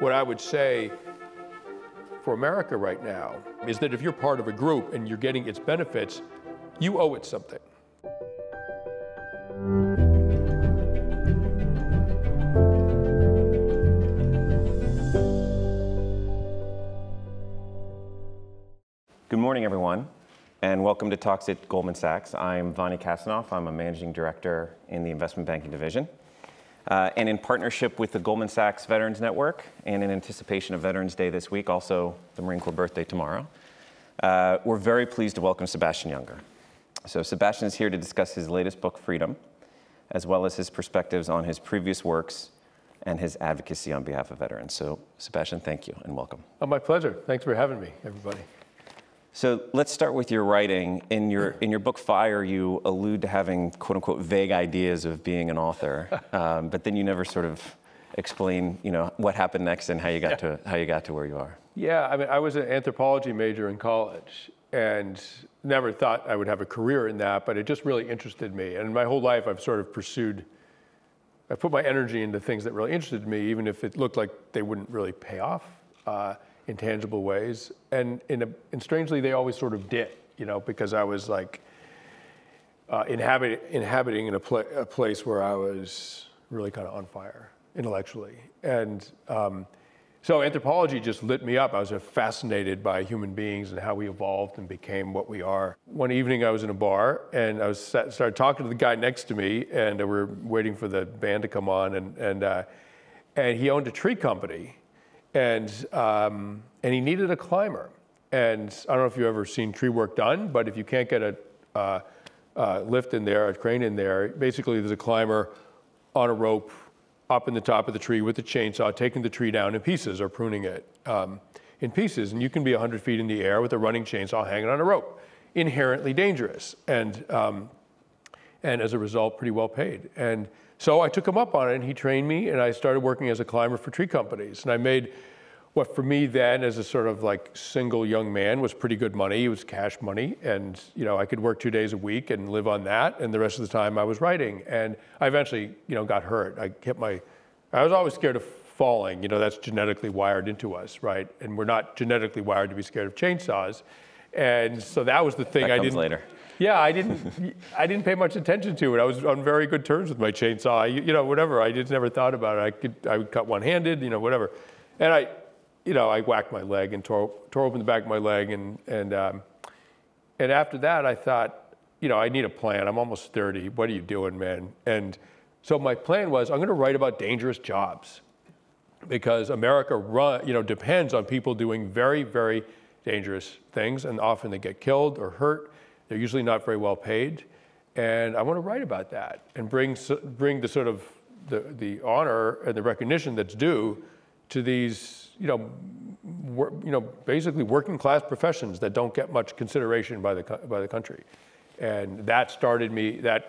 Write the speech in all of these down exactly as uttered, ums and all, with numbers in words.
what I would say for America right now is that if you're part of a group and you're getting its benefits, you owe it something. Good morning, everyone, and welcome to Talks at Goldman Sachs. I'm Vani Kasanoff. I'm a managing director in the investment banking division. Uh, and in partnership with the Goldman Sachs Veterans Network, and in anticipation of Veterans Day this week, also the Marine Corps birthday tomorrow, uh, we're very pleased to welcome Sebastian Junger. So Sebastian is here to discuss his latest book, Freedom, as well as his perspectives on his previous works and his advocacy on behalf of veterans. So Sebastian, thank you and welcome. Oh, my pleasure. Thanks for having me, everybody. So let's start with your writing. In your in your book Fire, you allude to having quote unquote vague ideas of being an author, um, but then you never sort of explain, you know, what happened next and how you got yeah. to how you got to where you are. Yeah, I mean, I was an anthropology major in college and never thought I would have a career in that, but it just really interested me. And my whole life, I've sort of pursued. I put my energy into things that really interested me, even if it looked like they wouldn't really pay off. Uh, in tangible ways, and in a, and strangely they always sort of did, you know, because I was like uh, inhabit, inhabiting in a, pla a place where I was really kind of on fire intellectually, and um, so anthropology just lit me up. I was fascinated by human beings and how we evolved and became what we are. One evening I was in a bar and I was sat, started talking to the guy next to me, and we were waiting for the band to come on, and and uh, and he owned a tree company. And, um, and he needed a climber. And I don't know if you've ever seen tree work done, but if you can't get a uh, uh, lift in there, a crane in there, basically there's a climber on a rope up in the top of the tree with a chainsaw, taking the tree down in pieces or pruning it um, in pieces. And you can be one hundred feet in the air with a running chainsaw hanging on a rope. Inherently dangerous. And, um, and as a result, pretty well paid. And so I took him up on it, and he trained me, and I started working as a climber for tree companies. And I made what for me then, as a sort of like single young man, was pretty good money. It was cash money, and you know I could work two days a week and live on that, and the rest of the time I was writing. And I eventually, you know, got hurt. I hit my, I was always scared of falling. You know, that's genetically wired into us, right? And we're not genetically wired to be scared of chainsaws. And so that was the thing that I comes didn't. later. Yeah, I didn't. I didn't pay much attention to it. I was on very good terms with my chainsaw. You, you know, whatever. I just never thought about it. I could. I would cut one-handed. You know, whatever. And I, you know, I whacked my leg and tore tore open the back of my leg. And and um, and after that, I thought, you know, I need a plan. I'm almost thirty. What are you doing, man? And so my plan was, I'm going to write about dangerous jobs, because America run, you know, depends on people doing very, very dangerous things, and often they get killed or hurt. They're usually not very well paid, and I want to write about that and bring bring the sort of the the honor and the recognition that's due to these, you know, wor, you know, basically working class professions that don't get much consideration by the by the country, and that started me. That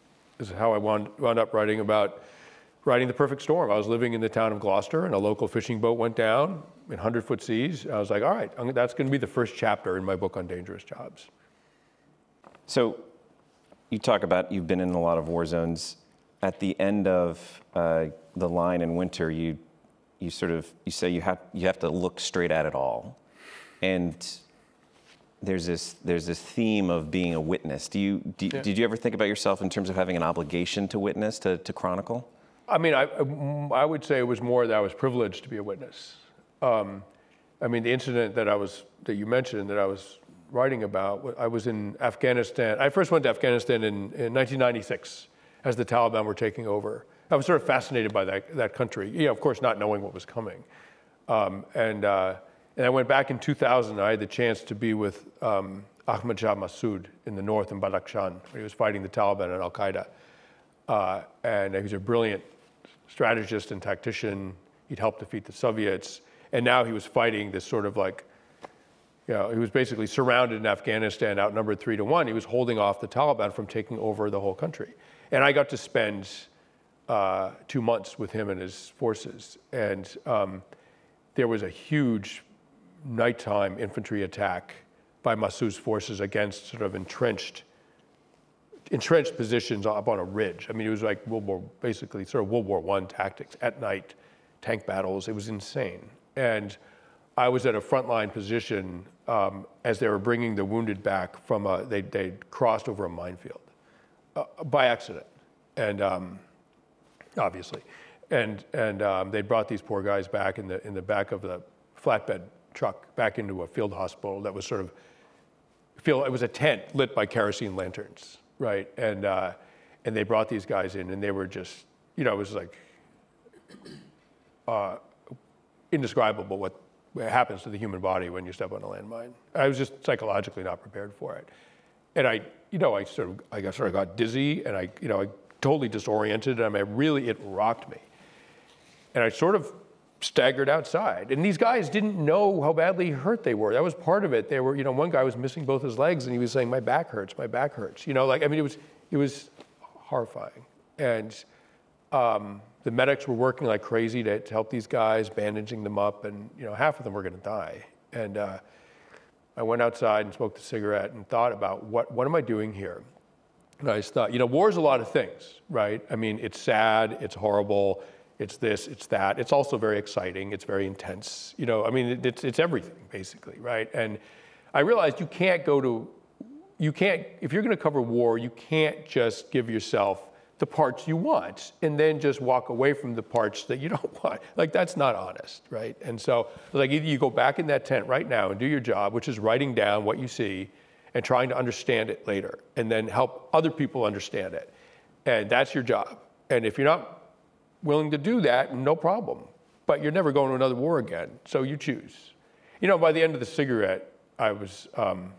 is how I wound, wound up writing about writing The Perfect Storm. I was living in the town of Gloucester, and a local fishing boat went down in hundred-foot seas. I was like, all right, I'm, that's going to be the first chapter in my book on dangerous jobs. So you talk about you've been in a lot of war zones. At the end of uh, the line in Winter, you you sort of you say you have you have to look straight at it all, and there's this there's this theme of being a witness. Do you do, yeah. Did you ever think about yourself in terms of having an obligation to witness, to to chronicle? I mean, I I would say it was more that I was privileged to be a witness. Um, I mean, the incident that I was that you mentioned that I was writing about, I was in Afghanistan. I first went to Afghanistan in, in nineteen ninety-six as the Taliban were taking over. I was sort of fascinated by that, that country, you know, of course not knowing what was coming. Um, and, uh, and I went back in two thousand. I had the chance to be with um, Ahmad Shah Massoud in the north in Badakhshan, where he was fighting the Taliban and Al-Qaeda. Uh, and he was a brilliant strategist and tactician. He'd helped defeat the Soviets. And now he was fighting this sort of like, you know, he was basically surrounded in Afghanistan, outnumbered three to one. He was holding off the Taliban from taking over the whole country. And I got to spend uh, two months with him and his forces. And um, there was a huge nighttime infantry attack by Massoud's forces against sort of entrenched, entrenched positions up on a ridge. I mean, it was like World War, basically sort of World War One tactics at night tank battles. It was insane. And I was at a frontline position um, as they were bringing the wounded back from a, they they crossed over a minefield uh, by accident, and um, obviously, and and um, they brought these poor guys back in the in the back of the flatbed truck back into a field hospital that was sort of feel it was a tent lit by kerosene lanterns, right? And uh, and they brought these guys in, and they were just, you know, it was like uh, indescribable what happens to the human body when you step on a landmine. I was just psychologically not prepared for it, and I, you know, I sort of I got sort of got dizzy, and I, you know, I totally disoriented. I mean, really, it rocked me, and I sort of staggered outside. And these guys didn't know how badly hurt they were. That was part of it. They were, you know, one guy was missing both his legs, and he was saying, "My back hurts, my back hurts." You know, like I mean, it was it was horrifying, and. Um, The medics were working like crazy to, to help these guys, bandaging them up, and you know, half of them were going to die. And uh, I went outside and smoked a cigarette and thought about what what am I doing here? And I just thought, you know, war is a lot of things, right? I mean, it's sad, it's horrible, it's this, it's that. It's also very exciting, it's very intense. You know, I mean, it, it's it's everything basically, right? And I realized you can't go to, you can't if you're going to cover war, you can't just give yourself the parts you want, and then just walk away from the parts that you don't want. Like, that's not honest, right? And so, like, either you go back in that tent right now and do your job, which is writing down what you see and trying to understand it later, and then help other people understand it. And that's your job. And if you're not willing to do that, no problem. But you're never going to another war again, so you choose. You know, by the end of the cigarette, I was, um,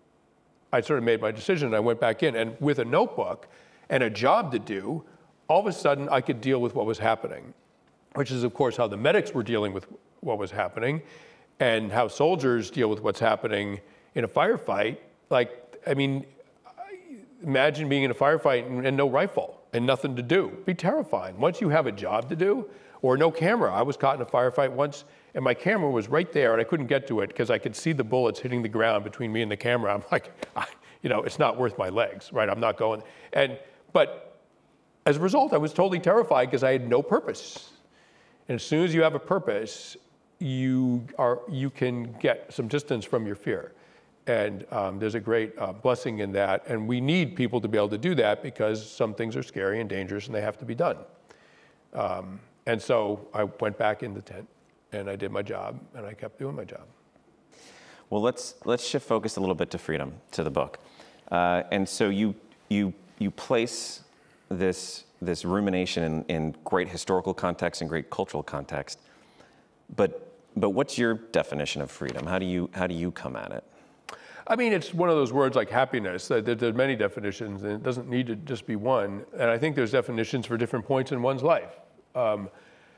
I sort of made my decision, and I went back in, and with a notebook, and a job to do, all of a sudden I could deal with what was happening, which is of course how the medics were dealing with what was happening, and how soldiers deal with what's happening in a firefight. Like, I mean, imagine being in a firefight and, and no rifle and nothing to do. It'd be terrifying. Once you have a job to do, or no camera. I was caught in a firefight once, and my camera was right there, and I couldn't get to it because I could see the bullets hitting the ground between me and the camera. I'm like, I, you know, it's not worth my legs, right? I'm not going. And But as a result, I was totally terrified because I had no purpose. And as soon as you have a purpose, you are you can get some distance from your fear. And um, there's a great uh, blessing in that. And we need people to be able to do that because some things are scary and dangerous and they have to be done. Um, and so I went back in the tent and I did my job and I kept doing my job. Well, let's let's shift focus a little bit to freedom, to the book. Uh, and so you you you place this this rumination in, in great historical context and great cultural context. But but what's your definition of freedom? How do you how do you come at it? I mean, it's one of those words like happiness. There, there's many definitions, and it doesn't need to just be one. And I think there's definitions for different points in one's life. Um,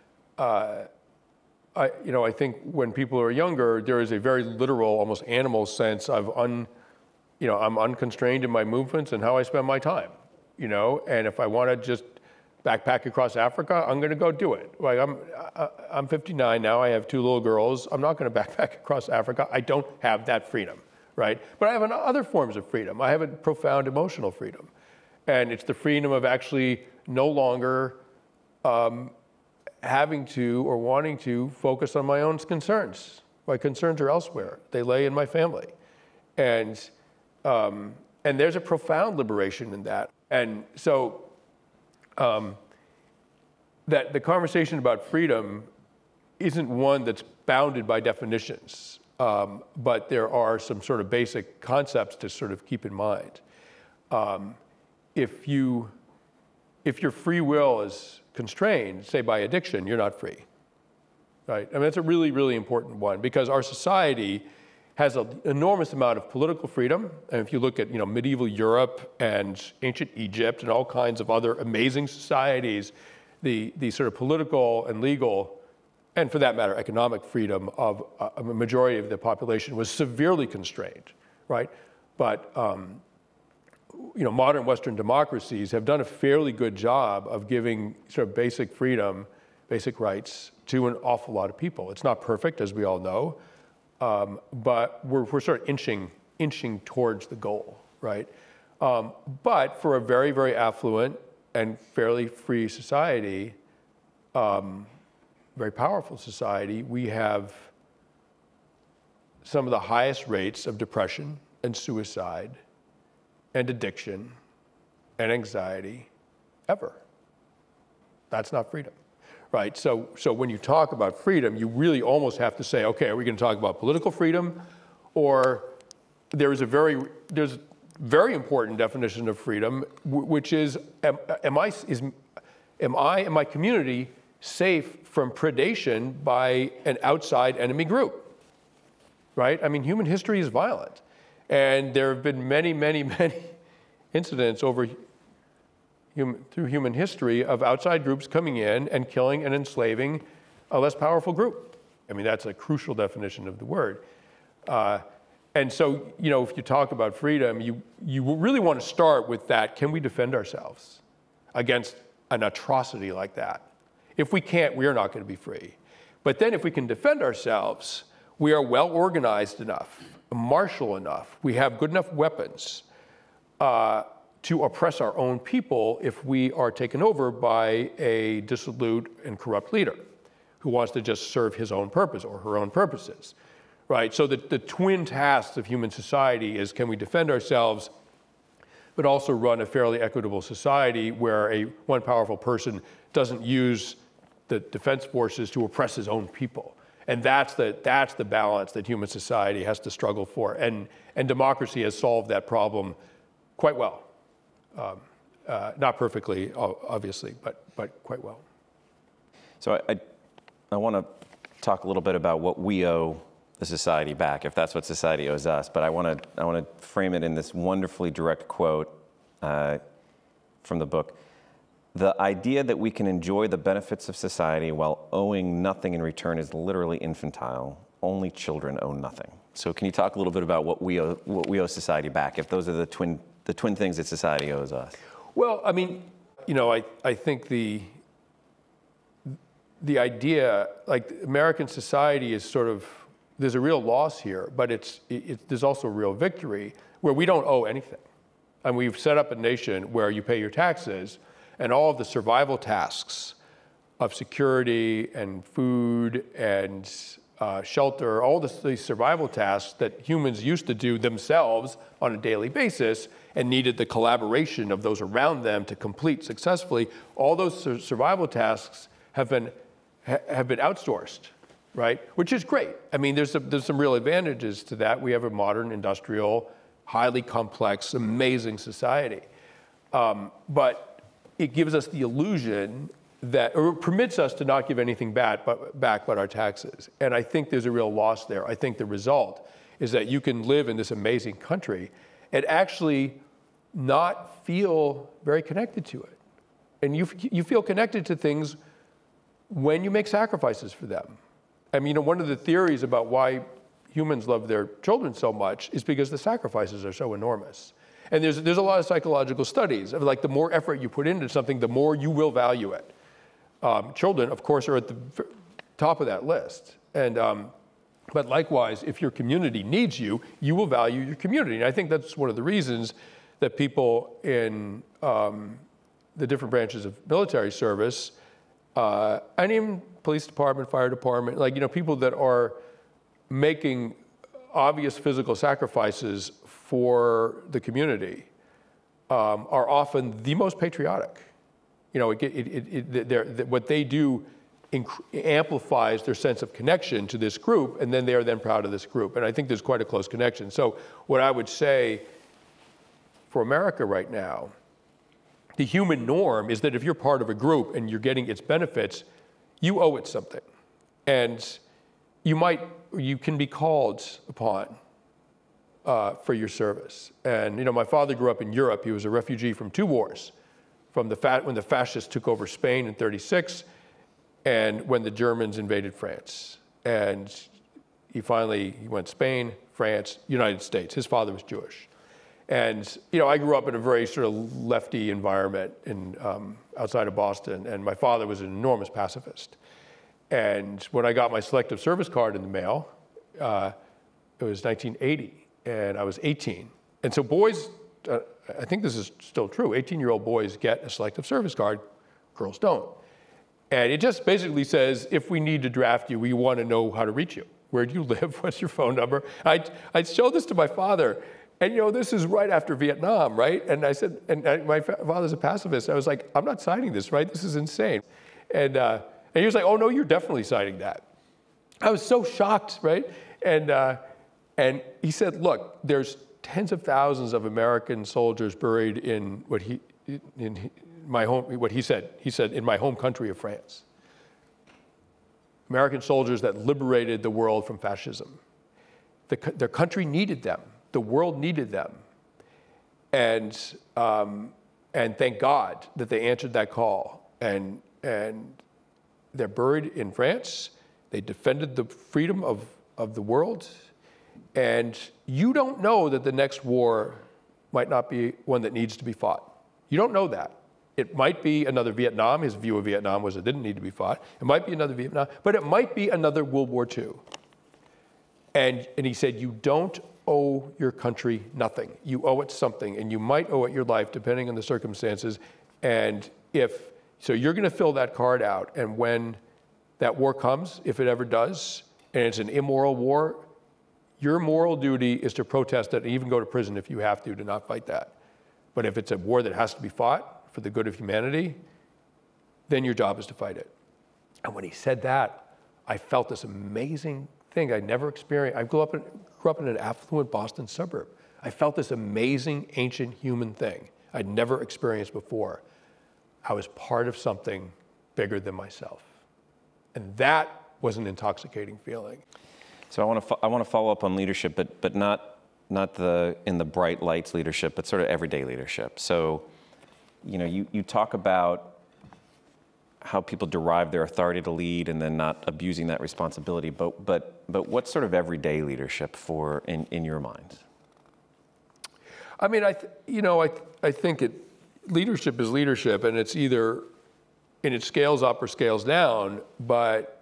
uh, I, you know, I think when people are younger, there is a very literal, almost animal sense of un, you know, I'm unconstrained in my movements and how I spend my time. You know, and if I want to just backpack across Africa, I'm going to go do it. Like I'm, I, I'm fifty-nine now. I have two little girls. I'm not going to backpack across Africa. I don't have that freedom, right? But I have other forms of freedom. I have a profound emotional freedom, and it's the freedom of actually no longer um, having to or wanting to focus on my own concerns. My concerns are elsewhere. They lay in my family, and um, and there's a profound liberation in that. And so um, that the conversation about freedom isn't one that's bounded by definitions, um, but there are some sort of basic concepts to sort of keep in mind. Um, if you, if your free will is constrained, say by addiction, you're not free, right? I mean, that's a really, really important one because our society has an enormous amount of political freedom. And if you look at, you know, medieval Europe and ancient Egypt and all kinds of other amazing societies, the, the sort of political and legal, and for that matter, economic freedom of a majority of the population was severely constrained, right? But, um, you know, modern Western democracies have done a fairly good job of giving sort of basic freedom, basic rights to an awful lot of people. It's not perfect, as we all know. Um, but we're, we're sort of inching, inching towards the goal, right? Um, but for a very, very affluent and fairly free society, um, very powerful society, we have some of the highest rates of depression and suicide and addiction and anxiety ever. That's not freedom, right? So, so when you talk about freedom, you really almost have to say, okay, are we going to talk about political freedom, or there is a very there's a very important definition of freedom, which is am, am I is am I and my community safe from predation by an outside enemy group, right? I mean, human history is violent, and there have been many, many, many incidents over human, through human history of outside groups coming in and killing and enslaving a less powerful group. I mean, that's a crucial definition of the word. Uh, and so, you know, if you talk about freedom, you, you really want to start with that. Can we defend ourselves against an atrocity like that? If we can't, we are not going to be free. But then if we can defend ourselves, we are well organized enough, martial enough, we have good enough weapons uh, to oppress our own people if we are taken over by a dissolute and corrupt leader who wants to just serve his own purpose or her own purposes, right? So the, the twin tasks of human society is, can we defend ourselves, but also run a fairly equitable society where a one powerful person doesn't use the defense forces to oppress his own people. And that's the, that's the balance that human society has to struggle for. And, and democracy has solved that problem quite well. Um, uh, not perfectly, obviously, but, but quite well. So I, I, I want to talk a little bit about what we owe the society back, if that's what society owes us. But I want to I want to frame it in this wonderfully direct quote uh, from the book. The idea that we can enjoy the benefits of society while owing nothing in return is literally infantile. Only children owe nothing. So can you talk a little bit about what we owe, what we owe society back, if those are the twin, the twin things that society owes us? Well, I mean, you know, I, I think the, the idea, like American society is sort of, there's a real loss here, but it's, it, there's also a real victory where we don't owe anything. And we've set up a nation where you pay your taxes, and all of the survival tasks of security and food and uh, shelter, all the, the survival tasks that humans used to do themselves on a daily basis and needed the collaboration of those around them to complete successfully, all those sur survival tasks have been, ha have been outsourced, right? Which is great. I mean, there's, a, there's some real advantages to that. We have a modern, industrial, highly complex, amazing society. Um, but it gives us the illusion that, or it permits us to not give anything back but, back but our taxes. And I think there's a real loss there. I think the result is that you can live in this amazing country and actually not feel very connected to it. And you, you feel connected to things when you make sacrifices for them. I mean, you know, one of the theories about why humans love their children so much is because the sacrifices are so enormous. And there's, there's a lot of psychological studies of like the more effort you put into something, the more you will value it. Um, children, of course, are at the top of that list. And, um, but likewise, if your community needs you, you will value your community. And I think that's one of the reasons that people in um, the different branches of military service, uh, and even police department, fire department, like, you know, people that are making obvious physical sacrifices for the community um, are often the most patriotic. You know, it, it, it, it, what they do amplifies their sense of connection to this group, and then they are then proud of this group. And I think there's quite a close connection. So what I would say for America right now, the human norm is that if you're part of a group and you're getting its benefits, you owe it something. And you might, you can be called upon Uh, for your service. And, you know, my father grew up in Europe. He was a refugee from two wars, from the fa when the fascists took over Spain in thirty-six and when the Germans invaded France. And he finally, he went Spain, France, United States. His father was Jewish. And, you know, I grew up in a very sort of lefty environment in, um, outside of Boston, and my father was an enormous pacifist. And when I got my selective service card in the mail, uh, it was nineteen eighty. And I was eighteen. And so boys, uh, I think this is still true, eighteen-year-old boys get a selective service card, girls don't. And it just basically says, if we need to draft you, we want to know how to reach you. Where do you live? What's your phone number? I, I showed this to my father. And, you know, this is right after Vietnam, right? And I said, and I, my father's a pacifist. I was like, I'm not signing this, right? This is insane. And, uh, and he was like, oh, no, you're definitely signing that. I was so shocked, right? And, uh, and he said, look, there's tens of thousands of American soldiers buried in what he, in my home, what he said, he said, in my home country of France. American soldiers that liberated the world from fascism. The, their country needed them. The world needed them. And, um, and thank God that they answered that call. And, and they're buried in France. They defended the freedom of, of the world. And you don't know that the next war might not be one that needs to be fought. You don't know that. It might be another Vietnam. His view of Vietnam was it didn't need to be fought. It might be another Vietnam, but it might be another World War Two. And, and he said, you don't owe your country nothing. You owe it something, and you might owe it your life depending on the circumstances. And if, so you're gonna fill that card out, and when that war comes, if it ever does, and it's an immoral war, your moral duty is to protest it and even go to prison if you have to, to not fight that. But if it's a war that has to be fought for the good of humanity, then your job is to fight it. And when he said that, I felt this amazing thing I'd never experienced. I grew up in, grew up in an affluent Boston suburb. I felt this amazing, ancient human thing I'd never experienced before. I was part of something bigger than myself. And that was an intoxicating feeling. So I want to I want to follow up on leadership, but but not not the in the bright lights leadership, but sort of everyday leadership. So, you know, you you talk about how people derive their authority to lead and then not abusing that responsibility. But but but what's sort of everyday leadership for in in your mind? I mean, I th you know I th I think it leadership is leadership, and it's either and it scales up or scales down, but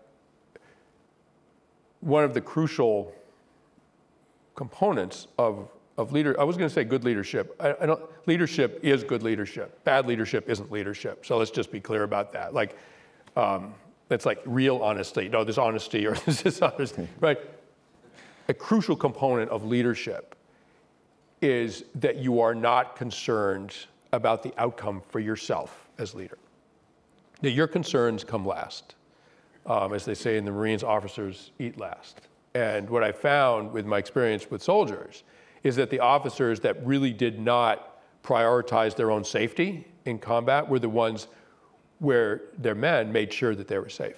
one of the crucial components of, of leader, I was gonna say good leadership. I, I don't, leadership is good leadership. Bad leadership isn't leadership. So let's just be clear about that. Like, um, it's like real honesty. No, there's honesty or there's dishonesty, right? A crucial component of leadership is that you are not concerned about the outcome for yourself as leader. That your concerns come last. Um, as they say in the Marines, officers eat last. And what I found with my experience with soldiers is that the officers that really did not prioritize their own safety in combat were the ones where their men made sure that they were safe.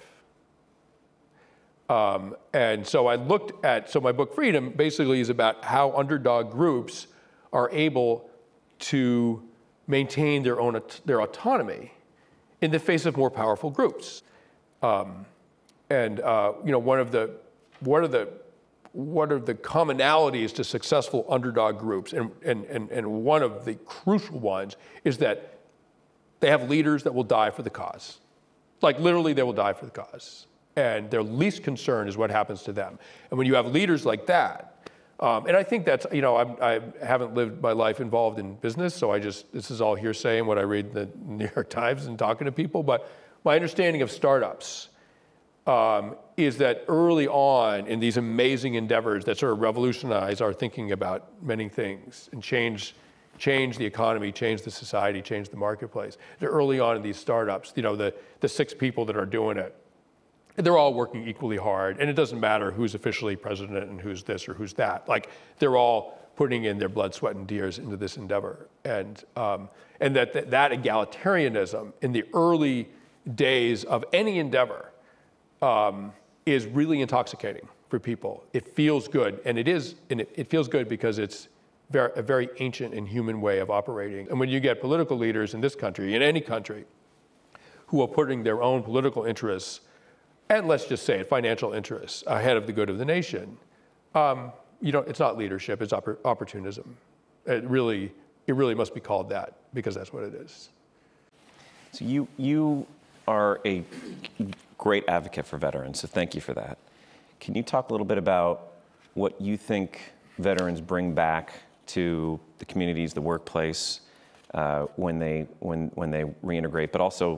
Um, and so I looked at, so my book Freedom basically is about how underdog groups are able to maintain their own, their autonomy in the face of more powerful groups. Um, And uh, you know, one of the what are the what are the commonalities to successful underdog groups, and and and and one of the crucial ones is that they have leaders that will die for the cause, like literally they will die for the cause, and their least concern is what happens to them. And when you have leaders like that, um, and I think that's you know I'm, I haven't lived my life involved in business, so I just this is all hearsay and what I read in the New York Times and talking to people, but my understanding of startups. Um, is that early on in these amazing endeavors that sort of revolutionize our thinking about many things and change, change the economy, change the society, change the marketplace. They're early on in these startups, you know, the, the six people that are doing it, they're all working equally hard, and it doesn't matter who's officially president and who's this or who's that. Like, they're all putting in their blood, sweat, and tears into this endeavor. And, um, and that, that, that egalitarianism in the early days of any endeavor Um, is really intoxicating for people. It feels good, and it is, and it, it feels good because it's very, a very ancient and human way of operating. And when you get political leaders in this country, in any country, who are putting their own political interests, and let's just say it, financial interests, ahead of the good of the nation, um, you know, it's not leadership, it's oppor opportunism. It really, it really must be called that, because that's what it is. So you, you are a great advocate for veterans, so thank you for that. Can you talk a little bit about what you think veterans bring back to the communities, the workplace, uh, when they when when they reintegrate, but also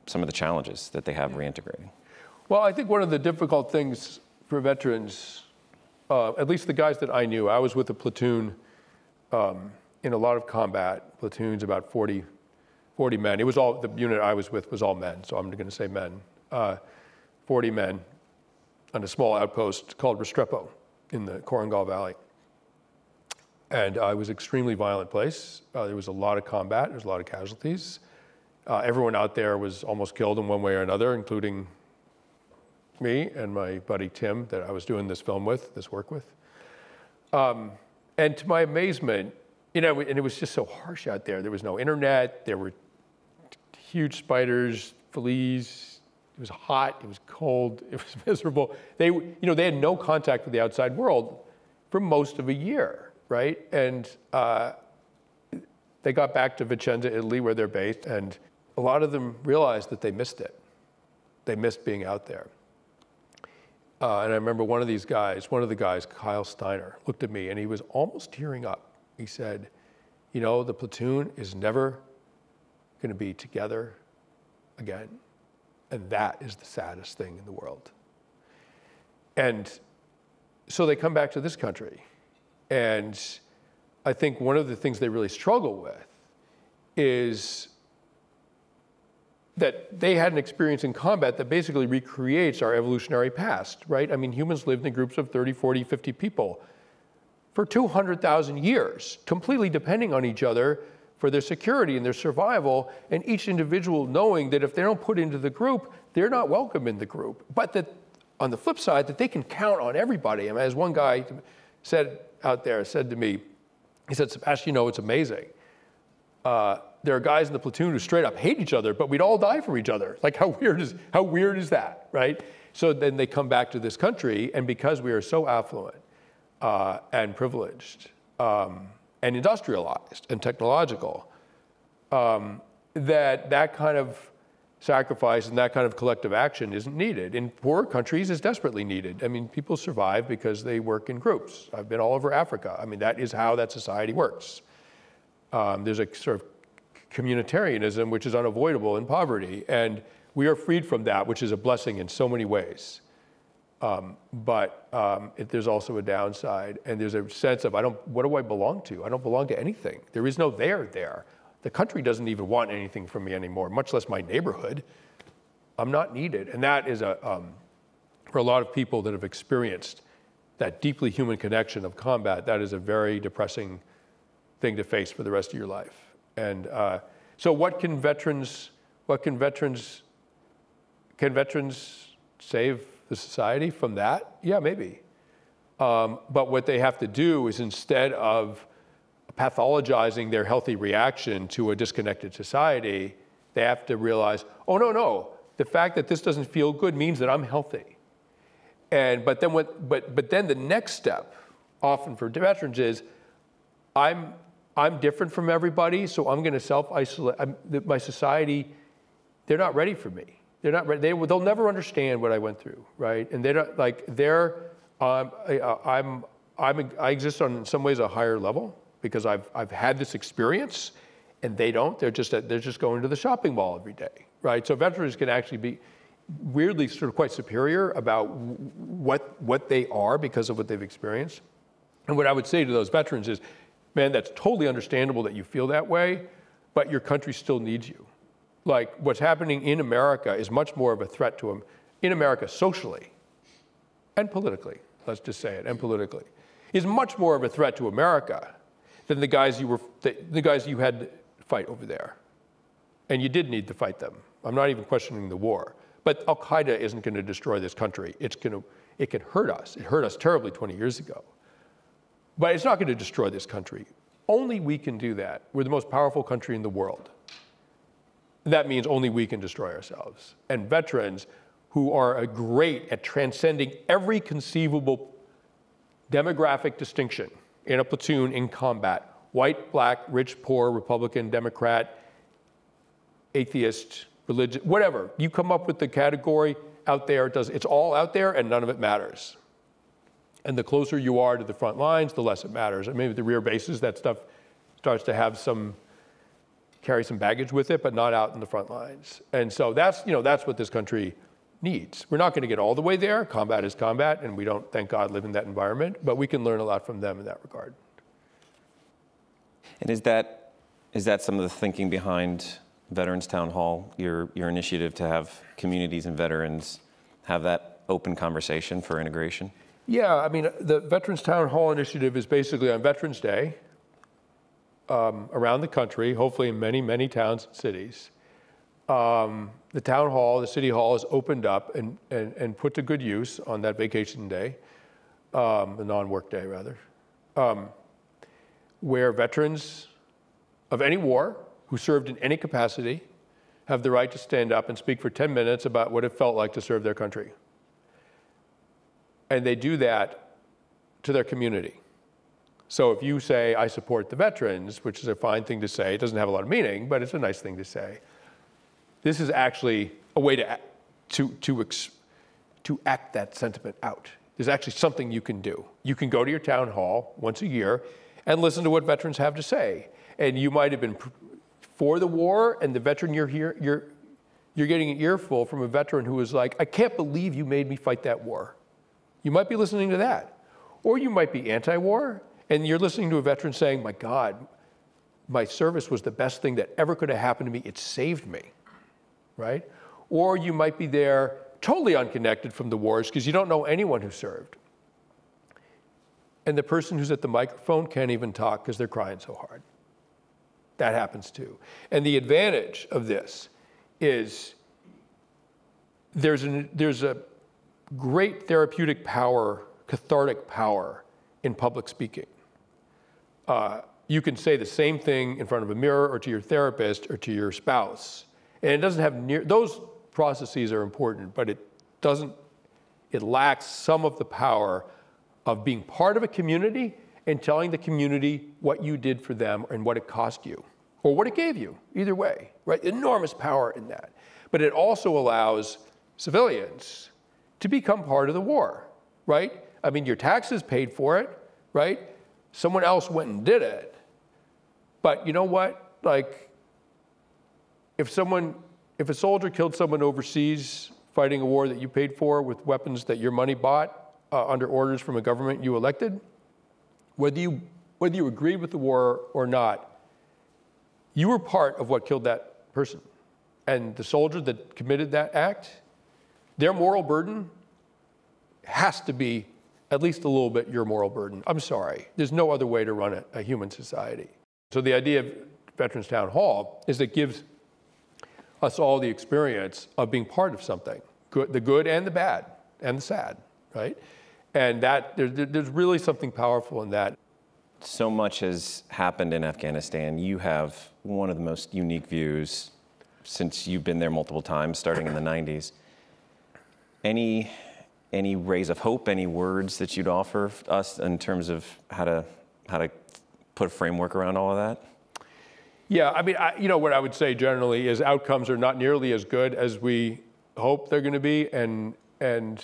some of the challenges that they have reintegrating? Well, I think one of the difficult things for veterans, uh, at least the guys that I knew, I was with a platoon um, in a lot of combat platoons, about forty, forty men. It was all, the unit I was with was all men, so I'm going to say men. Uh, forty men on a small outpost called Restrepo in the Korengal Valley. And uh, it was an extremely violent place. Uh, there was a lot of combat, there was a lot of casualties. Uh, everyone out there was almost killed in one way or another, including me and my buddy Tim that I was doing this film with, this work with. Um, and to my amazement, you know, and it was just so harsh out there. There was no internet, there were huge spiders, fleas, it was hot, it was cold, it was miserable. They, you know, they had no contact with the outside world for most of a year, right? And uh, they got back to Vicenza, Italy, where they're based, and a lot of them realized that they missed it. They missed being out there. Uh, and I remember one of these guys, one of the guys, Kyle Steiner, looked at me and he was almost tearing up. He said, you know, the platoon is never going to be together again. And that is the saddest thing in the world. And so they come back to this country. And I think one of the things they really struggle with is that they had an experience in combat that basically recreates our evolutionary past, right? I mean, humans lived in groups of thirty, forty, fifty people for two hundred thousand years, completely depending on each other for their security and their survival, and each individual knowing that if they don't put into the group, they're not welcome in the group. But that on the flip side, that they can count on everybody. I mean, as one guy said out there, said to me, he said, Sebastian, you know, it's amazing. Uh, there are guys in the platoon who straight up hate each other, but we'd all die for each other. Like, how weird is, how weird is that, right? So then they come back to this country, and because we are so affluent uh, and privileged um, and industrialized and technological, um, that that kind of sacrifice and that kind of collective action isn't needed. In poorer countries, it's desperately needed. I mean, people survive because they work in groups. I've been all over Africa. I mean, that is how that society works. Um, there's a sort of communitarianism, which is unavoidable in poverty. And we are freed from that, which is a blessing in so many ways. Um, but um, it, there's also a downside. And there's a sense of, I don't, what do I belong to? I don't belong to anything. There is no there there. The country doesn't even want anything from me anymore, much less my neighborhood. I'm not needed. And that is, a, um, for a lot of people that have experienced that deeply human connection of combat, that is a very depressing thing to face for the rest of your life. And uh, so what can veterans, what can veterans, can veterans save the society from that? Yeah, maybe. Um, but what they have to do is, instead of pathologizing their healthy reaction to a disconnected society, they have to realize, oh, no, no, the fact that this doesn't feel good means that I'm healthy. And, but then what, but, but then the next step, often for veterans, is I'm, I'm different from everybody, so I'm going to self-isolate. I'm, my society, they're not ready for me. They're not ready. They, they'll never understand what I went through, right? And they're not, like, they're, um, I, I'm, I'm, I exist on, in some ways, a higher level because I've, I've had this experience, and they don't. They're just, they're just going to the shopping mall every day, right? So veterans can actually be weirdly sort of quite superior about what, what they are because of what they've experienced. And what I would say to those veterans is, man, that's totally understandable that you feel that way, but your country still needs you. Like, what's happening in America is much more of a threat to them, in America socially and politically, let's just say it, and politically, is much more of a threat to America than the guys you were, the, the guys you had to fight over there. And you did need to fight them. I'm not even questioning the war. But Al-Qaeda isn't going to destroy this country. It's going to, it can hurt us. It hurt us terribly twenty years ago. But it's not going to destroy this country. Only we can do that. We're the most powerful country in the world. That means only we can destroy ourselves. And veterans who are great at transcending every conceivable demographic distinction in a platoon in combat, white, black, rich, poor, Republican, Democrat, atheist, religious, whatever. You come up with the category out there, it does, it's all out there and none of it matters. And the closer you are to the front lines, the less it matters. And maybe the rear bases, that stuff starts to have some carry some baggage with it, but not out in the front lines. And so that's, you know, that's what this country needs. We're not going to get all the way there. Combat is combat, and we don't, thank God, live in that environment, but we can learn a lot from them in that regard. And is that, is that some of the thinking behind Veterans Town Hall, your, your initiative to have communities and veterans have that open conversation for integration? Yeah, I mean, the Veterans Town Hall initiative is basically on Veterans Day um, around the country, hopefully in many, many towns and cities. Um, the town hall, the city hall is opened up and, and, and put to good use on that vacation day, um, the non-work day rather, um, where veterans of any war who served in any capacity have the right to stand up and speak for ten minutes about what it felt like to serve their country. And they do that to their community. So if you say, I support the veterans, which is a fine thing to say, it doesn't have a lot of meaning, but it's a nice thing to say. This is actually a way to, to, to, ex, to act that sentiment out. There's actually something you can do. You can go to your town hall once a year and listen to what veterans have to say. And you might have been for the war, and the veteran you're here, you're, you're getting an earful from a veteran who was like, I can't believe you made me fight that war. You might be listening to that. Or you might be anti-war, and you're listening to a veteran saying, my God, my service was the best thing that ever could have happened to me. It saved me, right? Or you might be there totally unconnected from the wars because you don't know anyone who served. And the person who's at the microphone can't even talk because they're crying so hard. That happens too. And the advantage of this is there's, an, there's a great therapeutic power, cathartic power in public speaking. Uh, you can say the same thing in front of a mirror or to your therapist or to your spouse. And it doesn't have near, those processes are important, but it doesn't, it lacks some of the power of being part of a community and telling the community what you did for them and what it cost you, or what it gave you, either way, right? Enormous power in that. But it also allows civilians to become part of the war, right? I mean, your taxes paid for it, right? Someone else went and did it. But you know what? Like, if someone, if a soldier killed someone overseas fighting a war that you paid for with weapons that your money bought uh, under orders from a government you elected, whether you, whether you agreed with the war or not, you were part of what killed that person. And the soldier that committed that act, their moral burden has to be at least a little bit your moral burden. I'm sorry. There's no other way to run a, a human society. So the idea of Veterans Town Hall is it gives us all the experience of being part of something, good, the good and the bad and the sad, right? And that there, there's really something powerful in that. So much has happened in Afghanistan. You have one of the most unique views since you've been there multiple times, starting in the nineties. Any, any rays of hope, any words that you'd offer us in terms of how to, how to put a framework around all of that? Yeah, I mean, I, you know, what I would say generally is outcomes are not nearly as good as we hope they're going to be, and, and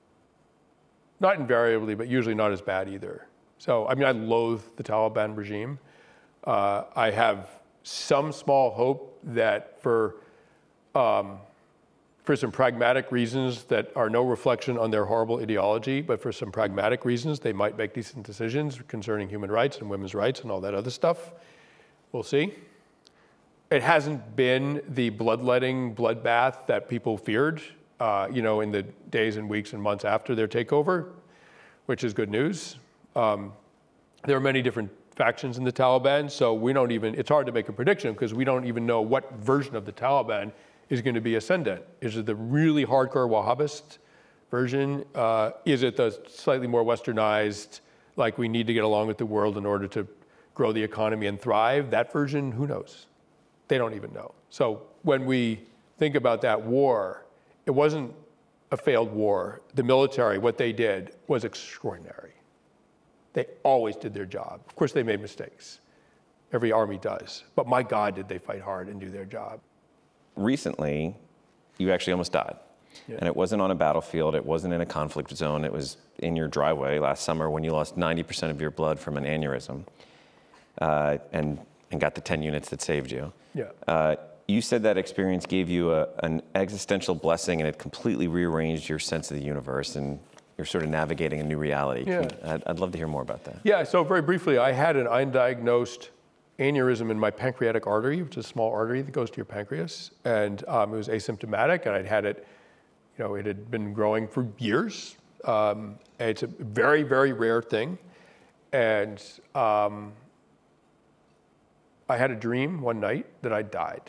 not invariably, but usually not as bad either. So, I mean, I loathe the Taliban regime. Uh, I have some small hope that for, um, for some pragmatic reasons that are no reflection on their horrible ideology, but for some pragmatic reasons, they might make decent decisions concerning human rights and women's rights and all that other stuff. We'll see. It hasn't been the bloodletting bloodbath that people feared, uh, you know, in the days and weeks and months after their takeover, which is good news. Um, there are many different factions in the Taliban, so we don't even, it's hard to make a prediction because we don't even know what version of the Taliban is going to be ascendant. Is it the really hardcore Wahhabist version? Uh, is it the slightly more westernized, like we need to get along with the world in order to grow the economy and thrive? That version, who knows? They don't even know. So when we think about that war, it wasn't a failed war. The military, what they did was extraordinary. They always did their job. Of course, they made mistakes. Every army does. But my God, did they fight hard and do their job. Recently, you actually almost died. Yeah. And it wasn't on a battlefield. It wasn't in a conflict zone. It was in your driveway last summer when you lost ninety percent of your blood from an aneurysm uh, and, and got the ten units that saved you. Yeah. Uh, you said that experience gave you a, an existential blessing and it completely rearranged your sense of the universe and you're sort of navigating a new reality. Yeah. Can, I'd, I'd love to hear more about that. Yeah, so very briefly, I had an undiagnosed aneurysm in my pancreatic artery, which is a small artery that goes to your pancreas. And um, it was asymptomatic, and I'd had it, you know, it had been growing for years. Um, and it's a very, very rare thing. And um, I had a dream one night that I died.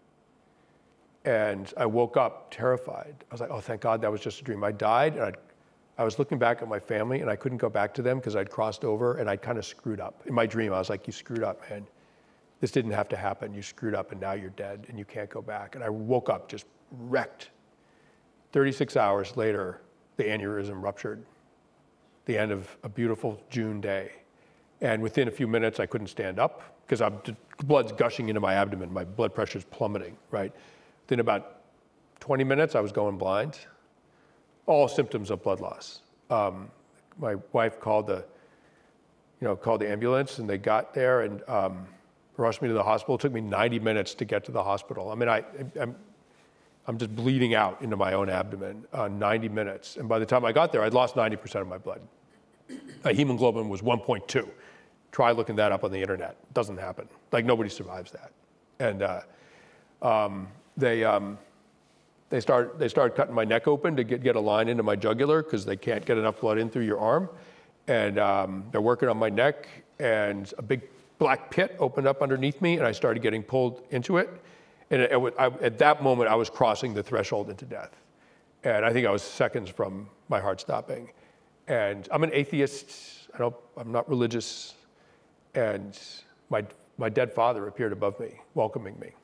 And I woke up terrified. I was like, oh, thank God that was just a dream. I died, and I'd, I was looking back at my family, and I couldn't go back to them because I'd crossed over, and I'd kind of screwed up. In my dream, I was like, you screwed up, man. This didn't have to happen. You screwed up, and now you're dead, and you can't go back. And I woke up just wrecked. thirty-six hours later, the aneurysm ruptured. The end of a beautiful June day. And within a few minutes, I couldn't stand up because the blood's gushing into my abdomen. My blood pressure's plummeting, right? Within about twenty minutes, I was going blind. All symptoms of blood loss. Um, my wife called the, you know, called the ambulance, and they got there and um, rushed me to the hospital. It took me ninety minutes to get to the hospital. I mean, I, I'm, I'm just bleeding out into my own abdomen, uh, ninety minutes. And by the time I got there, I'd lost ninety percent of my blood. My hemoglobin was one point two. Try looking that up on the internet. It doesn't happen. Like, nobody survives that. And uh, um, they, um, they, start, they started cutting my neck open to get, get a line into my jugular because they can't get enough blood in through your arm. And um, they're working on my neck, and a big black pit opened up underneath me, and I started getting pulled into it. And it, it, I, at that moment, I was crossing the threshold into death. And I think I was seconds from my heart stopping. And I'm an atheist. I don't, I'm not religious. And my, my dead father appeared above me, welcoming me.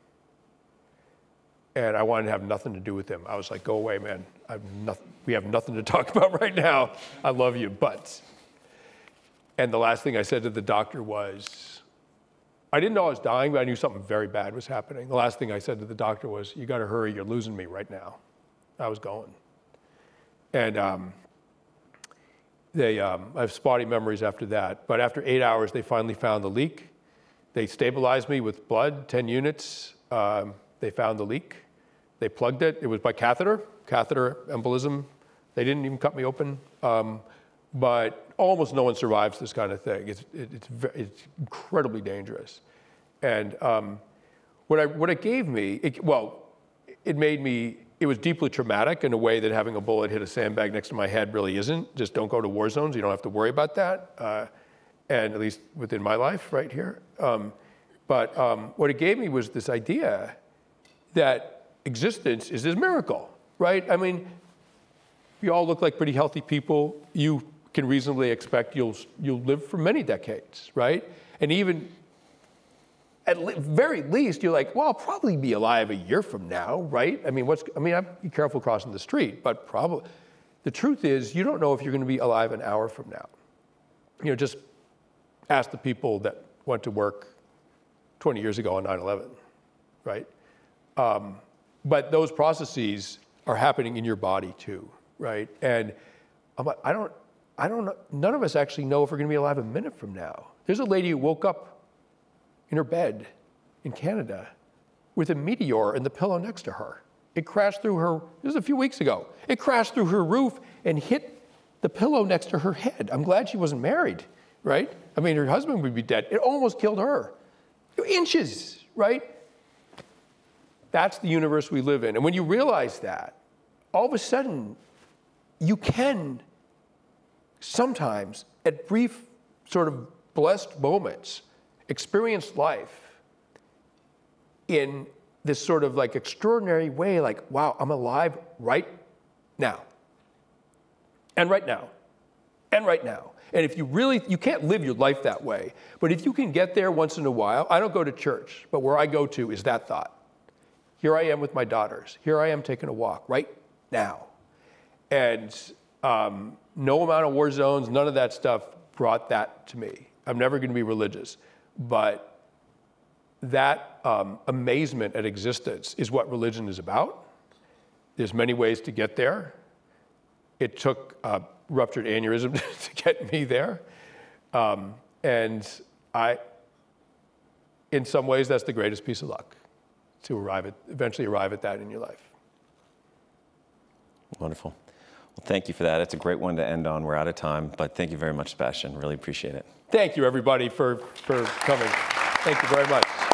And I wanted to have nothing to do with him. I was like, go away, man. I've nothing, we have nothing to talk about right now. I love you, but. And the last thing I said to the doctor was, I didn't know I was dying, but I knew something very bad was happening. The last thing I said to the doctor was, you got to hurry, you're losing me right now. I was going. And um, they, um, I have spotty memories after that. But after eight hours, they finally found the leak. They stabilized me with blood, ten units. Um, they found the leak. They plugged it. It was by catheter, catheter embolism. They didn't even cut me open. Um, but almost no one survives this kind of thing. It's, it, it's, it's incredibly dangerous. And um, what, I, what it gave me, it, well, it made me, it was deeply traumatic in a way that having a bullet hit a sandbag next to my head really isn't. Just don't go to war zones. You don't have to worry about that. Uh, and at least within my life right here. Um, but um, what it gave me was this idea that existence is this miracle, right? I mean, we all look like pretty healthy people. You can reasonably expect you'll, you'll live for many decades, right? And even at le- very least, you're like, well, I'll probably be alive a year from now, right? I mean, what's, I mean, I'd be careful crossing the street, but probably, the truth is, you don't know if you're gonna be alive an hour from now. You know, just ask the people that went to work twenty years ago on nine eleven, right? Um, but those processes are happening in your body too, right? And I'm like, I don't, I don't know, none of us actually know if we're gonna be alive a minute from now. There's a lady who woke up in her bed in Canada with a meteor in the pillow next to her. It crashed through her, this was a few weeks ago. It crashed through her roof and hit the pillow next to her head. I'm glad she wasn't married, right? I mean, her husband would be dead. It almost killed her. Inches, right? That's the universe we live in. And when you realize that, all of a sudden, you can sometimes, at brief sort of blessed moments, experience life in this sort of like extraordinary way, like, wow, I'm alive right now. And right now. And right now. And if you really, you can't live your life that way, but if you can get there once in a while, I don't go to church, but where I go to is that thought. Here I am with my daughters. Here I am taking a walk right now. And um, no amount of war zones, none of that stuff brought that to me. I'm never going to be religious, but that um, amazement at existence is what religion is about. There's many ways to get there. It took a ruptured aneurysm to get me there. Um, and I, in some ways, that's the greatest piece of luck. to arrive at, eventually arrive at that in your life. Wonderful. Well, thank you for that. It's a great one to end on. We're out of time, but thank you very much, Sebastian. Really appreciate it. Thank you, everybody, for, for coming. Thank you very much.